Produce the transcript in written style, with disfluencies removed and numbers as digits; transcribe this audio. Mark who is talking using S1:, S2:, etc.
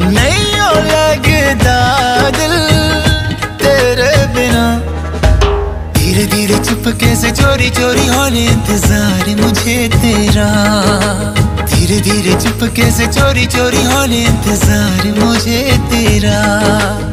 S1: नहीं हो लगता दिल तेरे बिना। धीरे धीरे चुपके से चोरी चोरी होने इंतजार मुझे तेरा। धीरे धीरे चुपके से चोरी चोरी होने इंतजार मुझे तेरा।